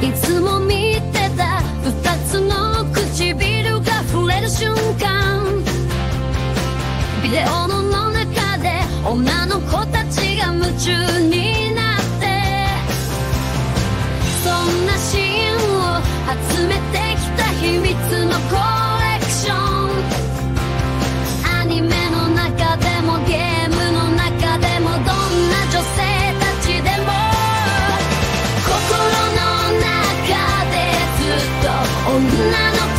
いつも見てた二つの唇が触れる瞬間、ビデオの中で女の子たちが夢中になって、そんなシーンを集めてきた秘密のコレクション。アニメの中でもゲームの中でもどんな女性たちでも心の中でずっと女の子